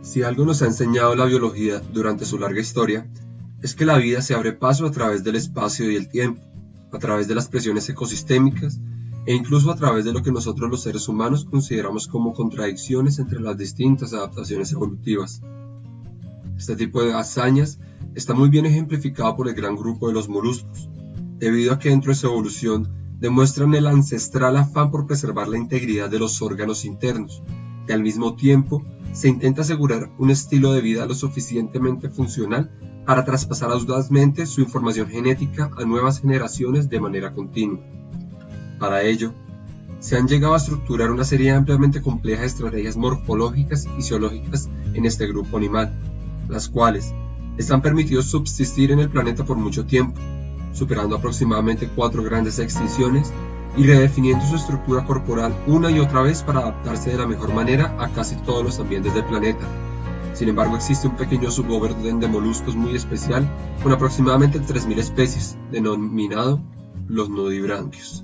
Si algo nos ha enseñado la biología durante su larga historia, es que la vida se abre paso a través del espacio y el tiempo, a través de las presiones ecosistémicas e incluso a través de lo que nosotros los seres humanos consideramos como contradicciones entre las distintas adaptaciones evolutivas. Este tipo de hazañas está muy bien ejemplificado por el gran grupo de los moluscos, debido a que dentro de su evolución demuestran el ancestral afán por preservar la integridad de los órganos internos, y al mismo tiempo se intenta asegurar un estilo de vida lo suficientemente funcional para traspasar audazmente su información genética a nuevas generaciones de manera continua. Para ello, se han llegado a estructurar una serie ampliamente compleja de estrategias morfológicas y fisiológicas en este grupo animal, las cuales les han permitido subsistir en el planeta por mucho tiempo, superando aproximadamente 4 grandes extinciones y redefiniendo su estructura corporal una y otra vez para adaptarse de la mejor manera a casi todos los ambientes del planeta. Sin embargo, existe un pequeño suborden de moluscos muy especial, con aproximadamente 3.000 especies, denominado los nudibranquios.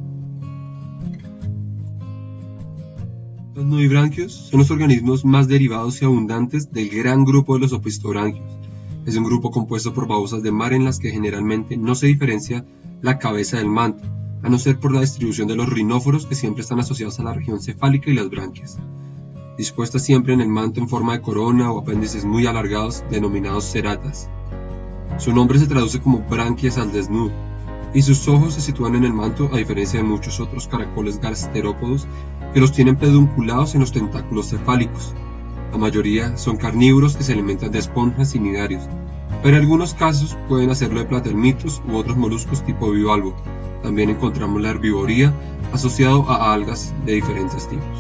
Los nudibranquios son los organismos más derivados y abundantes del gran grupo de los opisthobranquios. Es un grupo compuesto por babosas de mar en las que generalmente no se diferencia la cabeza del manto, a no ser por la distribución de los rinóforos que siempre están asociados a la región cefálica y las branquias, dispuestas siempre en el manto en forma de corona o apéndices muy alargados denominados ceratas. Su nombre se traduce como branquias al desnudo, y sus ojos se sitúan en el manto a diferencia de muchos otros caracoles gasterópodos que los tienen pedunculados en los tentáculos cefálicos. La mayoría son carnívoros que se alimentan de esponjas y nidarios, pero en algunos casos pueden hacerlo de platelmitos u otros moluscos tipo bivalvo. También encontramos la herbivoría asociado a algas de diferentes tipos.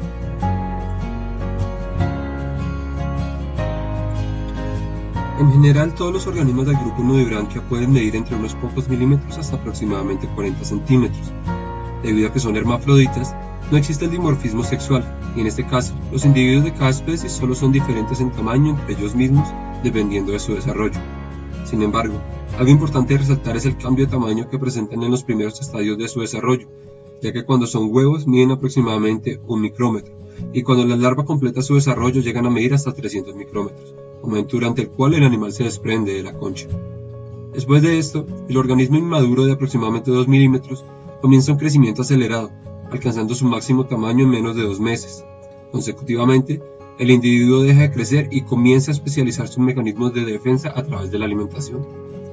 En general, todos los organismos del grupo Nudibranquia pueden medir entre unos pocos milímetros hasta aproximadamente 40 centímetros. Debido a que son hermafroditas, no existe el dimorfismo sexual, y en este caso, los individuos de cada especie solo son diferentes en tamaño entre ellos mismos, dependiendo de su desarrollo. Sin embargo, algo importante de resaltar es el cambio de tamaño que presentan en los primeros estadios de su desarrollo, ya que cuando son huevos miden aproximadamente 1 micrómetro, y cuando la larva completa su desarrollo llegan a medir hasta 300 micrómetros, momento durante el cual el animal se desprende de la concha. Después de esto, el organismo inmaduro de aproximadamente 2 milímetros comienza un crecimiento acelerado, alcanzando su máximo tamaño en menos de 2 meses. Consecutivamente, el individuo deja de crecer y comienza a especializar sus mecanismos de defensa a través de la alimentación.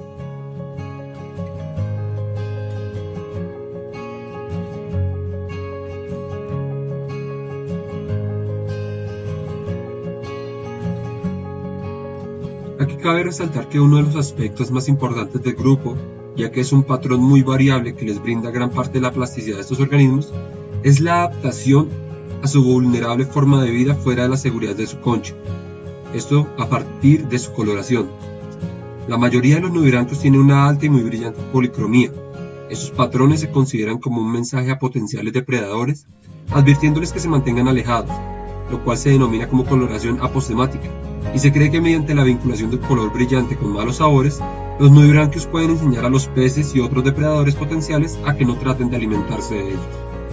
Aquí cabe resaltar que uno de los aspectos más importantes del grupo, ya que es un patrón muy variable que les brinda gran parte de la plasticidad de estos organismos, es la adaptación a su vulnerable forma de vida fuera de la seguridad de su concha. Esto a partir de su coloración. La mayoría de los nudibranquios tienen una alta y muy brillante policromía. Estos patrones se consideran como un mensaje a potenciales depredadores, advirtiéndoles que se mantengan alejados, lo cual se denomina como coloración apostemática, y se cree que mediante la vinculación del color brillante con malos sabores, los nudibranquios pueden enseñar a los peces y otros depredadores potenciales a que no traten de alimentarse de ellos.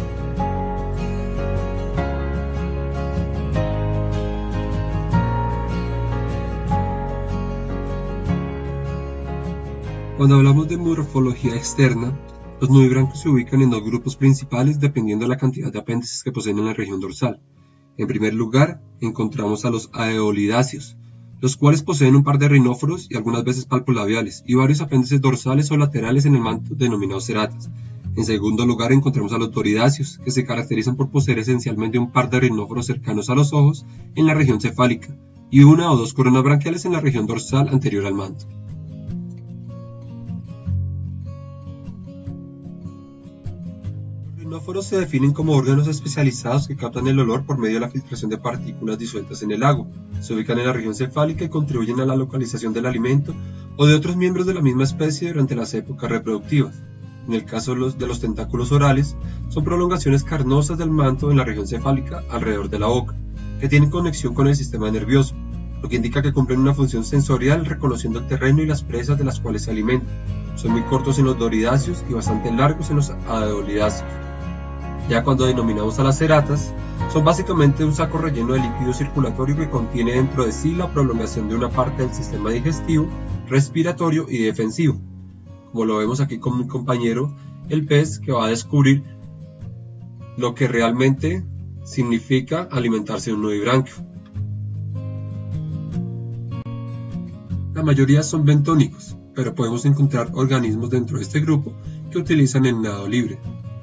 Cuando hablamos de morfología externa, los nudibranquios se ubican en 2 grupos principales dependiendo de la cantidad de apéndices que poseen en la región dorsal. En primer lugar, encontramos a los aeolidáceos, los cuales poseen un par de rinóforos y algunas veces palpolabiales y varios apéndices dorsales o laterales en el manto denominados ceratas. En segundo lugar, encontramos a los doridáceos, que se caracterizan por poseer esencialmente un par de rinóforos cercanos a los ojos en la región cefálica y 1 o 2 coronas branquiales en la región dorsal anterior al manto. Los rinóforos se definen como órganos especializados que captan el olor por medio de la filtración de partículas disueltas en el agua. Se ubican en la región cefálica y contribuyen a la localización del alimento o de otros miembros de la misma especie durante las épocas reproductivas. En el caso de los tentáculos orales, son prolongaciones carnosas del manto en la región cefálica alrededor de la boca, que tienen conexión con el sistema nervioso, lo que indica que cumplen una función sensorial reconociendo el terreno y las presas de las cuales se alimentan. Son muy cortos en los doridáceos y bastante largos en los aeolidáceos. Ya cuando denominamos a las ceratas, son básicamente un saco relleno de líquido circulatorio que contiene dentro de sí la prolongación de una parte del sistema digestivo, respiratorio y defensivo. Como lo vemos aquí con mi compañero, el pez, que va a descubrir lo que realmente significa alimentarse de un nudibranquio. La mayoría son bentónicos, pero podemos encontrar organismos dentro de este grupo que utilizan el nado libre.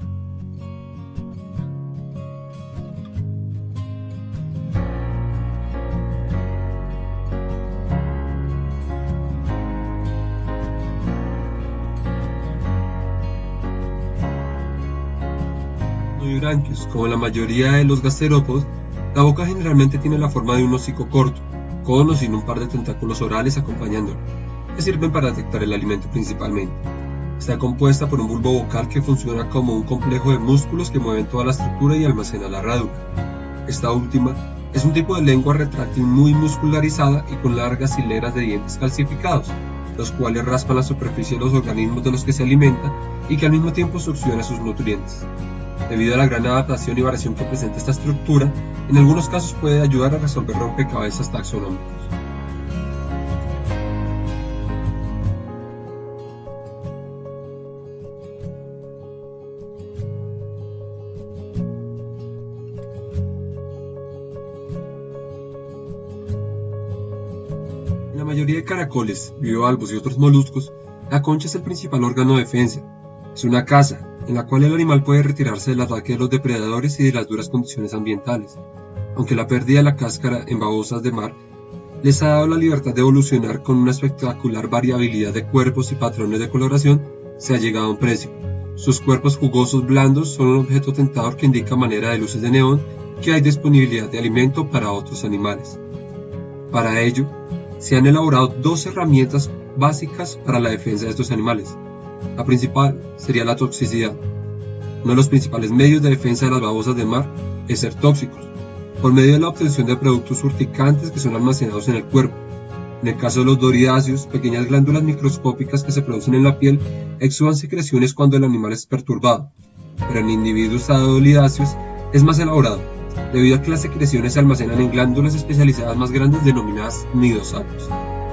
Nudibranquios, como la mayoría de los gasterópodos, la boca generalmente tiene la forma de un hocico corto, con o sin un par de tentáculos orales acompañándolo, que sirven para detectar el alimento principalmente. Está compuesta por un bulbo vocal que funciona como un complejo de músculos que mueven toda la estructura y almacena la herradura. Esta última es un tipo de lengua retráctil muy muscularizada y con largas hileras de dientes calcificados, los cuales raspan la superficie de los organismos de los que se alimenta y que al mismo tiempo succiona sus nutrientes. Debido a la gran adaptación y variación que presenta esta estructura, en algunos casos puede ayudar a resolver rompecabezas taxonómicos. En la mayoría de caracoles, bivalvos y otros moluscos, la concha es el principal órgano de defensa. Es una casa en la cual el animal puede retirarse del ataque de los depredadores y de las duras condiciones ambientales, aunque la pérdida de la cáscara en babosas de mar les ha dado la libertad de evolucionar con una espectacular variabilidad de cuerpos y patrones de coloración, se ha llegado a un precio. Sus cuerpos jugosos blandos son un objeto tentador que indica a manera de luces de neón que hay disponibilidad de alimento para otros animales. Para ello, se han elaborado dos herramientas básicas para la defensa de estos animales. La principal sería la toxicidad. Uno de los principales medios de defensa de las babosas de mar es ser tóxicos, por medio de la obtención de productos urticantes que son almacenados en el cuerpo. En el caso de los doridáceos, pequeñas glándulas microscópicas que se producen en la piel exudan secreciones cuando el animal es perturbado, pero en individuos adolidáceos es más elaborado, debido a que las secreciones se almacenan en glándulas especializadas más grandes denominadas nidosacos.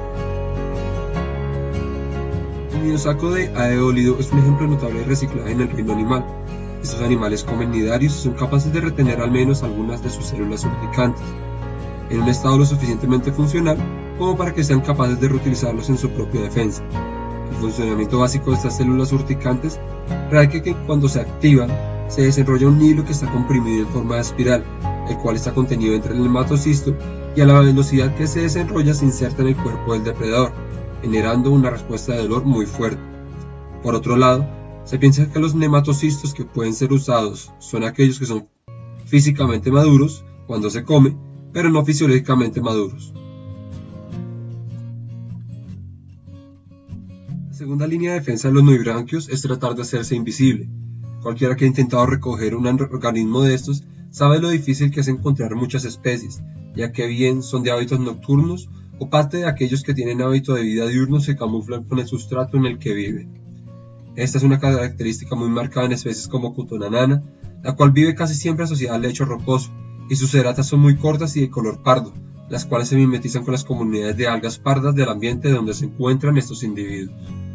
El nidosaco de aeólido es un ejemplo notable de reciclaje en el reino animal. Estos animales comen nidarios y son capaces de retener al menos algunas de sus células urticantes, en un estado lo suficientemente funcional como para que sean capaces de reutilizarlos en su propia defensa. El funcionamiento básico de estas células urticantes radica que cuando se activan, se desarrolla un hilo que está comprimido en forma de espiral, el cual está contenido entre el nematocisto y a la velocidad que se desenrolla se inserta en el cuerpo del depredador, generando una respuesta de dolor muy fuerte. Por otro lado, se piensa que los nematocistos que pueden ser usados son aquellos que son físicamente maduros cuando se come, pero no fisiológicamente maduros. La segunda línea de defensa de los nudibranquios es tratar de hacerse invisible. Cualquiera que ha intentado recoger un organismo de estos sabe lo difícil que es encontrar muchas especies, ya que bien son de hábitos nocturnos o parte de aquellos que tienen hábito de vida diurno se camuflan con el sustrato en el que viven. Esta es una característica muy marcada en especies como Cutonanana, la cual vive casi siempre asociada al lecho rocoso, y sus ceratas son muy cortas y de color pardo, las cuales se mimetizan con las comunidades de algas pardas del ambiente donde se encuentran estos individuos.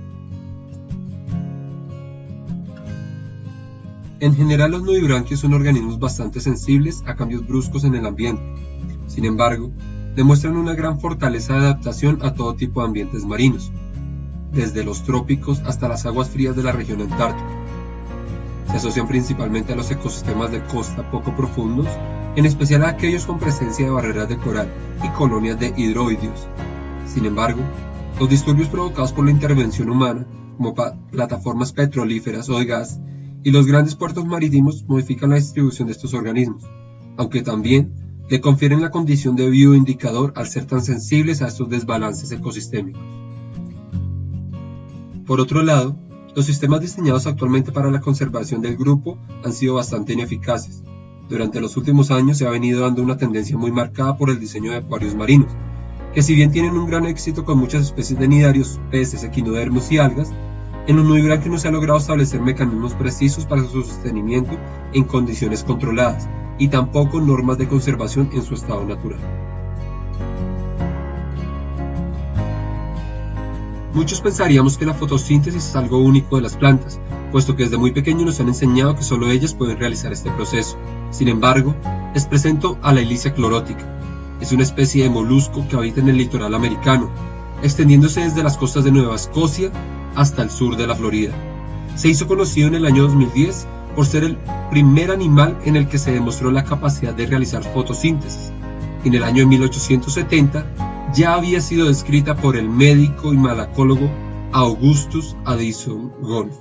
En general, los nudibranquios son organismos bastante sensibles a cambios bruscos en el ambiente. Sin embargo, demuestran una gran fortaleza de adaptación a todo tipo de ambientes marinos, desde los trópicos hasta las aguas frías de la región antártica. Se asocian principalmente a los ecosistemas de costa poco profundos, en especial a aquellos con presencia de barreras de coral y colonias de hidroideos. Sin embargo, los disturbios provocados por la intervención humana, como plataformas petrolíferas o de gas, y los grandes puertos marítimos modifican la distribución de estos organismos, aunque también le confieren la condición de bioindicador al ser tan sensibles a estos desbalances ecosistémicos. Por otro lado, los sistemas diseñados actualmente para la conservación del grupo han sido bastante ineficaces. Durante los últimos años se ha venido dando una tendencia muy marcada por el diseño de acuarios marinos, que si bien tienen un gran éxito con muchas especies de nidarios, peces, equinodermos y algas, En los nudibranquios no se ha logrado establecer mecanismos precisos para su sostenimiento en condiciones controladas y tampoco normas de conservación en su estado natural. Muchos pensaríamos que la fotosíntesis es algo único de las plantas, puesto que desde muy pequeños nos han enseñado que solo ellas pueden realizar este proceso. Sin embargo, les presento a la Elysia chlorotica. Es una especie de molusco que habita en el litoral americano, extendiéndose desde las costas de Nueva Escocia hasta el sur de la Florida. Se hizo conocido en el año 2010 por ser el primer animal en el que se demostró la capacidad de realizar fotosíntesis. En el año 1870 ya había sido descrita por el médico y malacólogo Augustus Addison Wolff.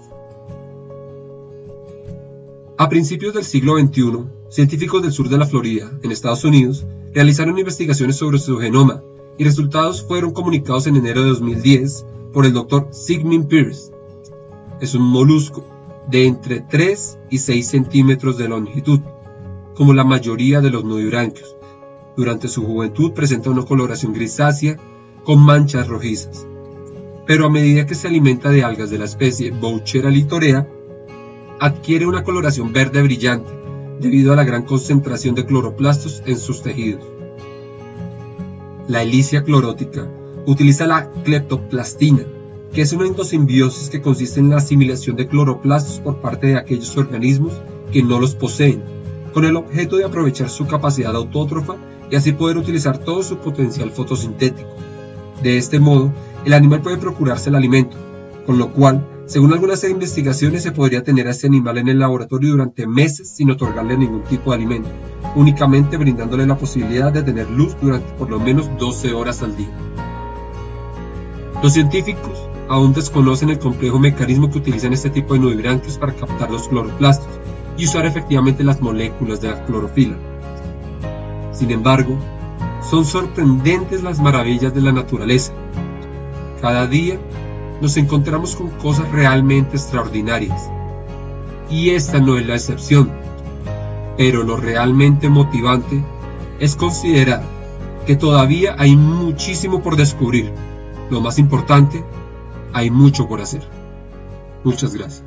A principios del siglo XXI, científicos del sur de la Florida, en Estados Unidos, realizaron investigaciones sobre su genoma y resultados fueron comunicados en enero de 2010 por el Dr. Sigmund Peirce. Es un molusco de entre 3 y 6 centímetros de longitud, como la mayoría de los nudibranquios. Durante su juventud presenta una coloración grisácea con manchas rojizas, pero a medida que se alimenta de algas de la especie Bouchera litorea, adquiere una coloración verde brillante debido a la gran concentración de cloroplastos en sus tejidos. La Elysia chlorotica utiliza la cleptoplastina, que es una endosimbiosis que consiste en la asimilación de cloroplastos por parte de aquellos organismos que no los poseen, con el objeto de aprovechar su capacidad autótrofa y así poder utilizar todo su potencial fotosintético. De este modo, el animal puede procurarse el alimento, con lo cual, según algunas investigaciones, se podría tener a este animal en el laboratorio durante meses sin otorgarle ningún tipo de alimento, únicamente brindándole la posibilidad de tener luz durante por lo menos 12 horas al día. Los científicos aún desconocen el complejo mecanismo que utilizan este tipo de nudibranquios para captar los cloroplastos y usar efectivamente las moléculas de la clorofila. Sin embargo, son sorprendentes las maravillas de la naturaleza. Cada día nos encontramos con cosas realmente extraordinarias, y esta no es la excepción. Pero lo realmente motivante es considerar que todavía hay muchísimo por descubrir. Lo más importante, hay mucho por hacer. Muchas gracias.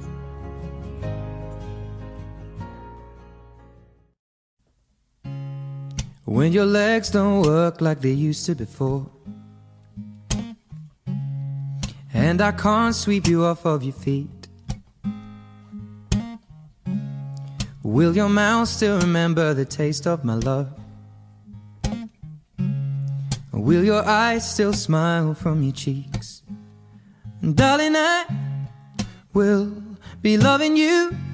When your legs don't work like they used to before, and I can't sweep you off of your feet, will your mouth still remember the taste of my love? Will your eyes still smile from your cheeks? And darling, I will be loving you